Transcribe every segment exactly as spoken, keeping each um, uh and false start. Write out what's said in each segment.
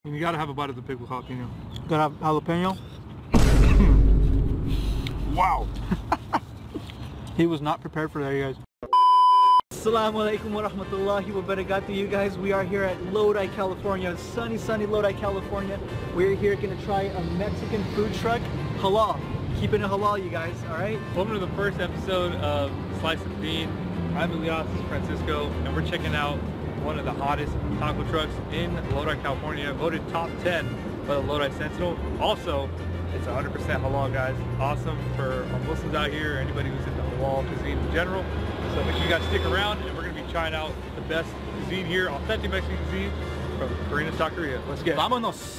And you gotta have a bite of the pickled jalapeno. Gotta have jalapeno. Wow. He was not prepared for that, you guys. Assalamu alaikum wa rahmatullahi wa barakatuh, you guys. We are here at Lodi, California. Sunny, sunny Lodi, California. We're here gonna try a Mexican food truck. Halal. Keeping it halal, you guys, alright? Welcome to the first episode of Slice of Deen. I'm Elias, this is Francisco, and we're checking out one of the hottest taco trucks in Lodi, California. Voted top ten by the Lodi Sentinel. Also, it's one hundred percent halal, guys. Awesome for our Muslims out here, anybody who's into halal cuisine in general. So make sure you guys stick around, and we're going to be trying out the best cuisine here, authentic Mexican cuisine from Corrina Taqueria. Let's get it. Vámonos.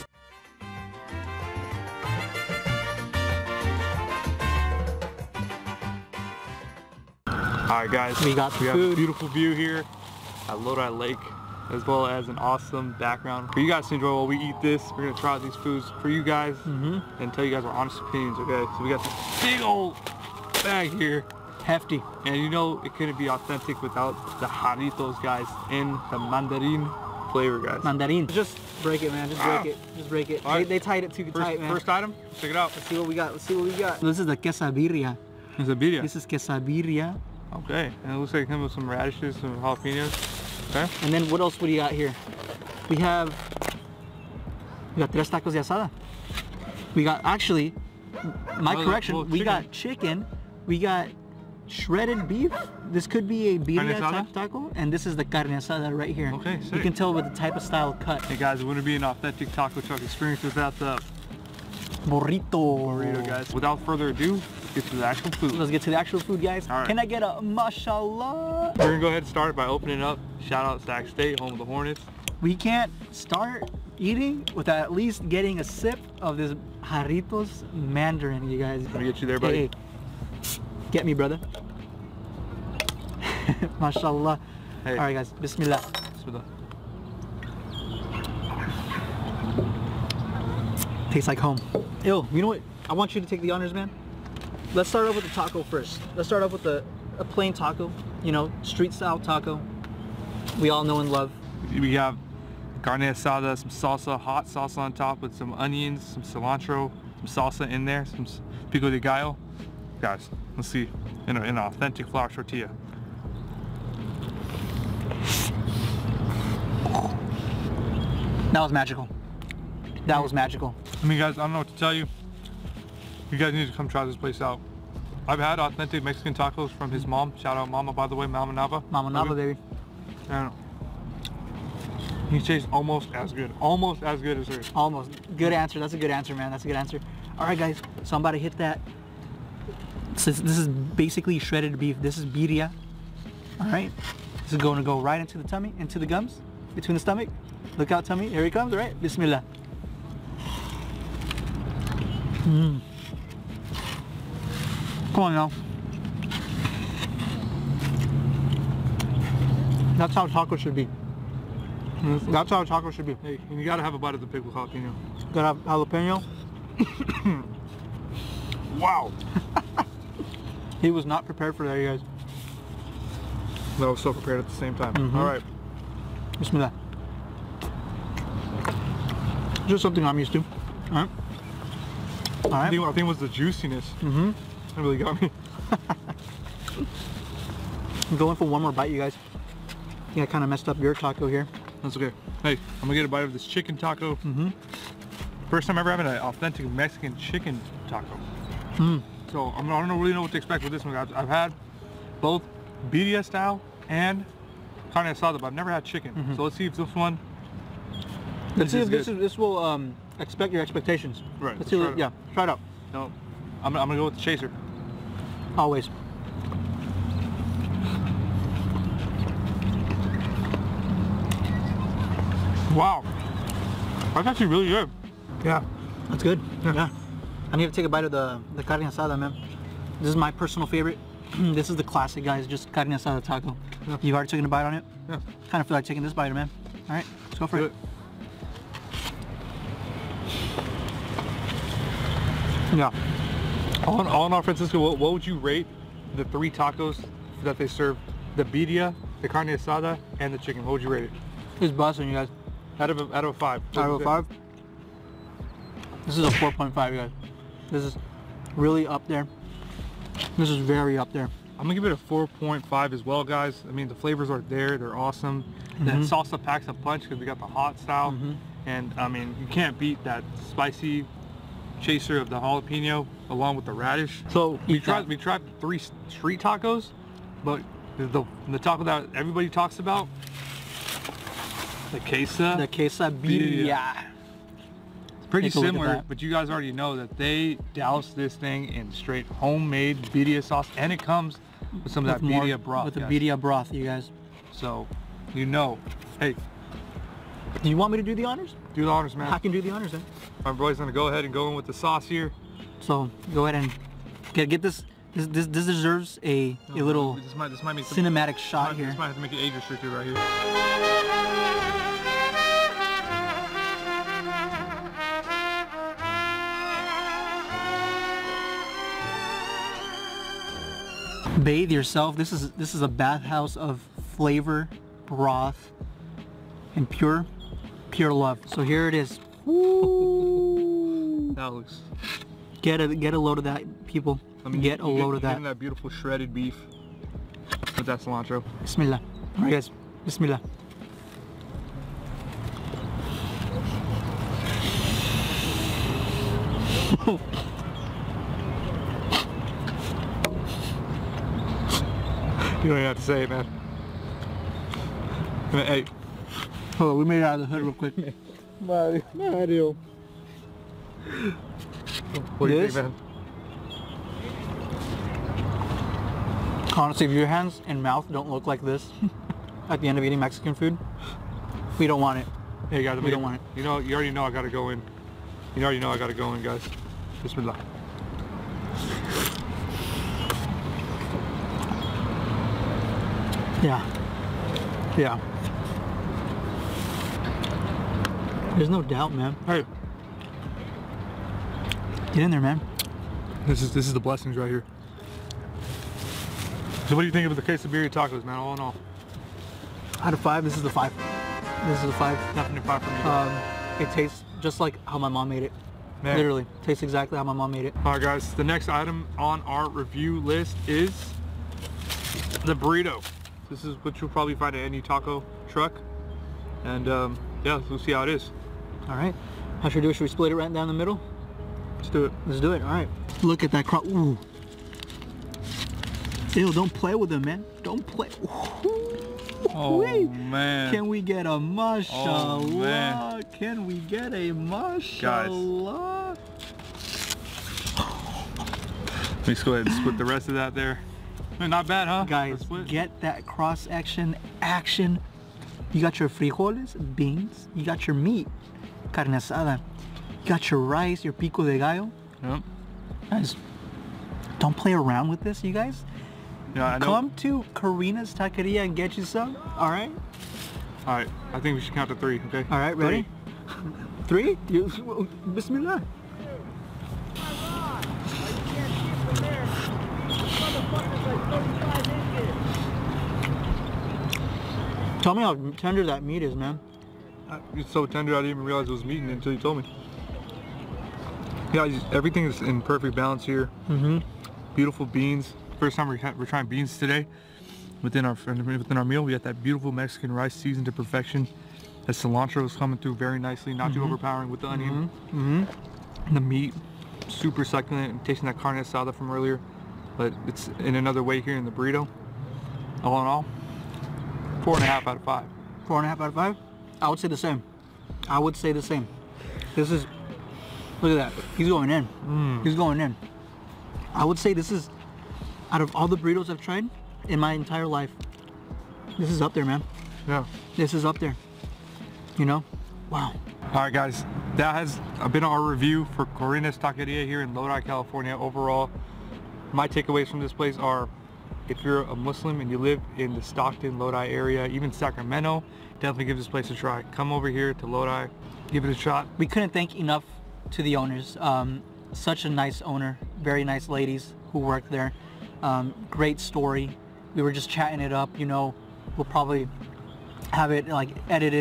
Alright guys, we got we food. have a beautiful view here at Lodi Lake, as well as an awesome background for you guys to enjoy while we eat this. We're going to try out these foods for you guys mm-hmm. and tell you guys our honest opinions, okay? So we got this big old bag here. Hefty. And you know it couldn't be authentic without the jarritos, guys, in the mandarin flavor, guys. Mandarin. Just break it, man. Just break ah. it. Just break it. They, right. they tied it too first, tight, man. First item, check it out. Let's see what we got. Let's see what we got. This is the quesadilla. Quesadilla. This is quesadilla. Okay, and it looks like it comes with some radishes, some jalapenos. Okay. And then what else would you got here? We have we got tres tacos de asada. We got actually, my oh, correction, well, we chicken. got chicken. We got shredded beef. This could be a birria type taco, and this is the carne asada right here. Okay, sick. You can tell with the type of style cut. Hey guys, it wouldn't be an authentic taco truck experience without the burrito. Burrito, guys. Without further ado, let's get to the actual food. Let's get to the actual food, guys. All right. Can I get a mashallah? We're gonna go ahead and start by opening up. Shout out Sacramento State, home of the Hornets. We can't start eating without at least getting a sip of this jarritos mandarin, you guys. Let me get you there, buddy. Hey, hey. Get me, brother. Mashallah. Hey. All right, guys. Bismillah. Bismillah. Tastes like home. Ew, you know what? I want you to take the honors, man. Let's start off with the taco first. Let's start off with the, a plain taco. You know, street style taco. We all know and love. We have carne asada, some salsa, hot salsa on top with some onions, some cilantro, some salsa in there, some pico de gallo. Guys, let's see, in, a, in an authentic flour tortilla. That was magical. That was magical. I mean, guys, I don't know what to tell you. You guys need to come try this place out. I've had authentic Mexican tacos from his mom. Shout out Mama, by the way, Mama Nava. Mama Nava, baby. And he tastes almost as good. Almost as good as hers. Almost. Good answer. That's a good answer, man. That's a good answer. All right, guys. So I'm about to hit that. So this is basically shredded beef. This is birria. All right. This is going to go right into the tummy, into the gums, between the stomach. Look out, tummy. Here he comes. All right. Bismillah. Mmm. Come on now. That's how taco should be. Mm-hmm. That's how taco should be. Hey, you gotta have a bite of the pickled jalapeno. Gotta have jalapeno. Wow. He was not prepared for that, you guys. But I was so prepared at the same time. Mm-hmm. All right. Bismillah. Just something I'm used to. All right. All right. I think, I think it was the juiciness. Mm-hmm. That really got me. I'm going for one more bite, you guys. I think I kind of messed up your taco here. That's okay. Hey, I'm gonna get a bite of this chicken taco. Mm-hmm. First time ever having an authentic Mexican chicken taco. Mm. So I'm, I don't really know what to expect with this one, guys. I've had both birria style and carne asada, but I've never had chicken. Mm-hmm. So let's see if this one. Let's see if this is, this will um, expect your expectations. Right. Let's see. What, yeah. Try it out. No, I'm, I'm gonna go with the chaser. Always. Wow. That's actually really good. Yeah. That's good. Yeah. yeah. I need to take a bite of the, the carne asada, man. This is my personal favorite. This is the classic, guys. Just carne asada taco. Yeah. You've already taken a bite on it? Yeah. Kind of feel like taking this bite, man. All right. Let's go for it. it. Yeah. All in all, in all Francisco, what, what would you rate the three tacos that they serve? The birria, the carne asada, and the chicken. What would you rate it? It's busting, you guys. Out of a, out of a five. Out of a five? This is a four point five, guys. This is really up there. This is very up there. I'm gonna give it a four point five as well, guys. I mean, the flavors are there. They're awesome. Mm-hmm. The salsa packs a punch because we got the hot style. Mm-hmm. And I mean, you can't beat that spicy chaser of the jalapeno along with the radish. So we tried that. we tried three street tacos, but the the taco that everybody talks about, the queso, the quesabirria. It's pretty similar, but you guys already know that they douse this thing in straight homemade birria sauce, and it comes with some of that birria broth. With the birria broth, you guys. So, you know, hey. Do you want me to do the honors? Do the honors, man. I can do the honors, then. My boy's gonna go ahead and go in with the sauce here. So go ahead and get get this. This this, this deserves a no, a little this might, this might make some, cinematic shot this might, here. This might have to make it age restricted right here. Bathe yourself. This is this is a bathhouse of flavor, broth, and pure, pure love. So here it is. Woo. That looks. Get a get a load of that, people. I mean, get a load of that. Getting that beautiful shredded beef with that cilantro. Bismillah. All right, guys. Bismillah. You don't even have to say it, man. Hey. Oh, we made it out of the hood real quick. My, my ideal. What do you think, man? Honestly, if your hands and mouth don't look like this at the end of eating Mexican food, we don't want it. Hey guys, we don't want it. You know, you already know I gotta go in. You already know I gotta go in, guys. Bismillah. Yeah. Yeah. There's no doubt, man. Hey. Get in there, man. This is this is the blessings right here. So what do you think of the quesabirria tacos, man, all in all? Out of five, this is the five. This is the five. Definitely five for me. Um, it tastes just like how my mom made it. Man. Literally, tastes exactly how my mom made it. All right, guys, the next item on our review list is the burrito. This is what you'll probably find at any taco truck. And um, yeah, we'll see how it is. All right, how should we do it? Should we split it right down the middle? Let's do it. Let's do it, all right. Look at that crop. Ooh. Ew, don't play with them, man. Don't play. Ooh. Oh, Wait. man. Can we get a mashallah? Oh, man. Can we get a mashallah? Guys. Let's go ahead and split the rest of that there. Man, not bad, huh? Guys, get that cross action action. You got your frijoles, beans. You got your meat, carne asada. You got your rice, your pico de gallo. Yep. Guys, don't play around with this, you guys. Yeah, I know. Come to Corrina's Taqueria and get you some. All right. All right. I think we should count to three. Okay. All right. Ready? Three. three? You, Bismillah. Tell me how tender that meat is, man. It's so tender I didn't even realize it was meat until you told me. Yeah, everything is in perfect balance here. Mm-hmm. Beautiful beans. First time we're, we're trying beans today within our within our meal. We got that beautiful Mexican rice seasoned to perfection. The cilantro is coming through very nicely, not mm-hmm. too overpowering with the onion. Mm-hmm. Mm-hmm. The meat, super succulent, and tasting that carne asada from earlier, but it's in another way here in the burrito. All in all, four and a half out of five. Four and a half out of five? I would say the same. I would say the same. This is, look at that. He's going in. Mm. He's going in. I would say this is, out of all the burritos I've tried in my entire life, this is up there, man. Yeah. This is up there. You know? Wow. All right, guys. That has been our review for Corrina's Taqueria here in Lodi, California. Overall, my takeaways from this place are, if you're a Muslim and you live in the Stockton, Lodi area, even Sacramento, definitely give this place a try. Come over here to Lodi, give it a shot. We couldn't thank enough to the owners. Um, such a nice owner, very nice ladies who worked there. Um, great story. We were just chatting it up, you know. We'll probably have it like edited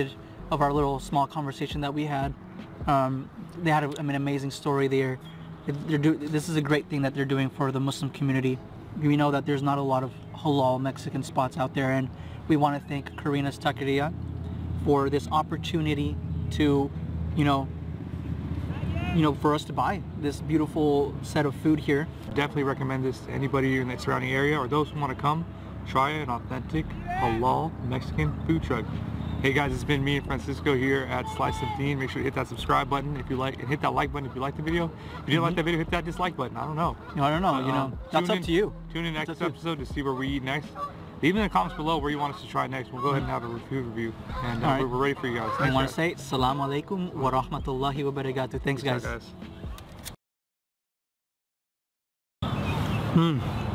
of our little small conversation that we had. Um, they had a, I mean, amazing story there. They're do, this is a great thing that they're doing for the Muslim community. We know that there's not a lot of halal Mexican spots out there, and we want to thank Corrina's Taqueria for this opportunity to, you know, you know, for us to buy this beautiful set of food here. Definitely recommend this to anybody in the surrounding area or those who want to come try an authentic halal Mexican food truck. Hey guys, it's been me and Francisco here at Slice of Deen. Make sure to hit that subscribe button if you like, and hit that like button if you like the video. If you didn't mm-hmm. like that video, hit that dislike button. I don't know. No, I don't know. But, you know, um, that's up in, to you. Tune in that's next episode to see where we eat next. Leave in the comments below where you want us to try next. We'll go ahead and have a food review, and uh, right. we're, we're ready for you guys. I want to say Assalamu alaikum wa rahmatullahi wa barakatuh. Thanks, guys. guys. Hmm.